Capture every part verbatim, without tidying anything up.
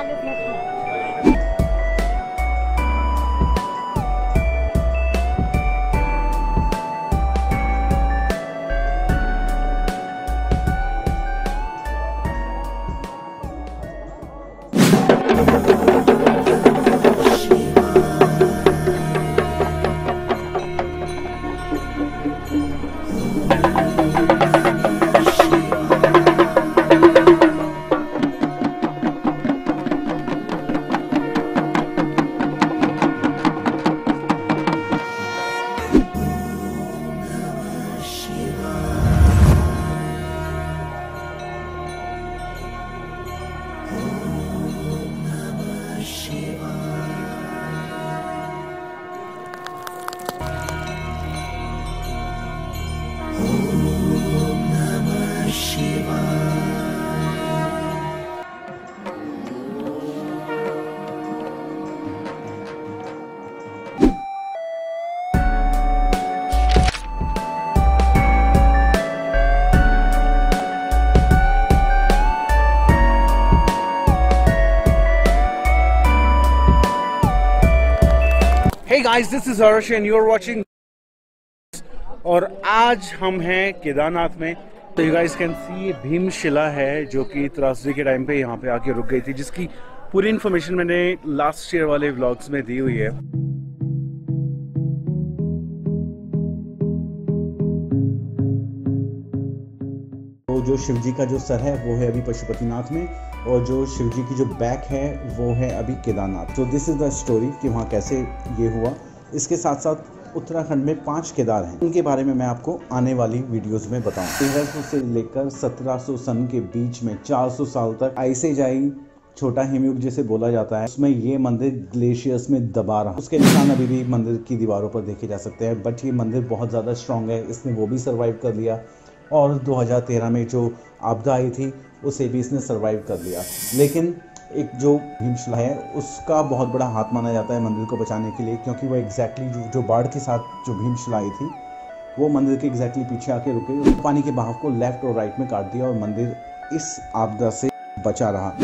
चालीस मिनट में। Hey guys, this is Harsh and you are watching. और आज हम हैं केदारनाथ में। तो you guys can see ये भीमशिला है जो कि त्रासदी के टाइम पे यहाँ पे आके रुक गई थी, जिसकी पूरी इन्फॉर्मेशन मैंने लास्ट ईयर वाले व्लॉग्स में दी हुई है। तो जो शिव जी का जो सर है वो है अभी पशुपतिनाथ में, और जो शिव जी की जो बैक है वो है अभी केदारनाथ। तो दिस इज द स्टोरी कि वहाँ कैसे ये हुआ। इसके साथ साथ उत्तराखंड में पांच केदार हैं, उनके बारे में मैं आपको आने वाली वीडियोस में बताऊँ। तेरह सौ से लेकर सत्रह सौ सन के बीच में चार सौ साल तक ऐसे जाई छोटा हिमयुग जिसे बोला जाता है, उसमें ये मंदिर ग्लेशियर्स में दबा रहा। उसके निशान अभी भी मंदिर की दीवारों पर देखे जा सकते हैं, बट ये मंदिर बहुत ज़्यादा स्ट्रॉन्ग है, इसने वो भी सर्वाइव कर लिया। और दो हज़ार तेरह में जो आपदा आई थी उसे भी इसने सरवाइव कर लिया। लेकिन एक जो भीमशिला है उसका बहुत बड़ा हाथ माना जाता है मंदिर को बचाने के लिए, क्योंकि वो एग्जैक्टली जो जो बाढ़ के साथ जो भीमशिला आई थी वो मंदिर के एग्जैक्टली पीछे आके रुके, उस पानी के बहाव को लेफ्ट और राइट में काट दिया और मंदिर इस आपदा से बचा रहा।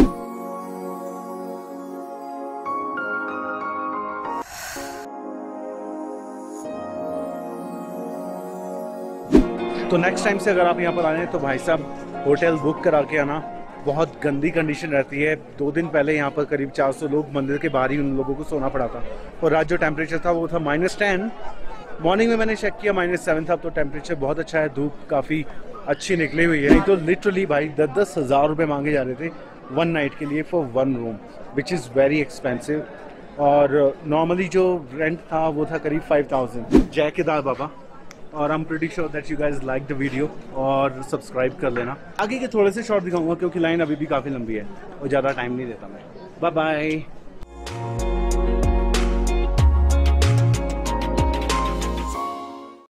तो नेक्स्ट टाइम से अगर आप यहाँ पर आ रहे हैं तो भाई साहब होटल बुक करा के आना। बहुत गंदी कंडीशन रहती है। दो दिन पहले यहाँ पर करीब चार सौ लोग मंदिर के बाहर ही उन लोगों को सोना पड़ा था, और रात जो टेम्परेचर था वो था माइनस टेन। मॉर्निंग में मैंने चेक किया माइनस सेवन था, तो टेम्परेचर बहुत अच्छा है, धूप काफ़ी अच्छी निकली हुई है। तो लिटरली भाई दस दस हज़ार रुपये मांगे जा रहे थे वन नाइट के लिए for one room, which is very expensive. और नॉर्मली जो रेंट था वो था करीब फाइव थाउजेंड। जय केदार बाबा। और I am pretty sure that you guys like the video और सब्सक्राइब कर लेना। आगे के थोड़े से शॉर्ट दिखाऊंगा क्योंकि लाइन अभी भी काफ़ी लंबी है और ज़्यादा टाइम नहीं देता मैं। Bye bye.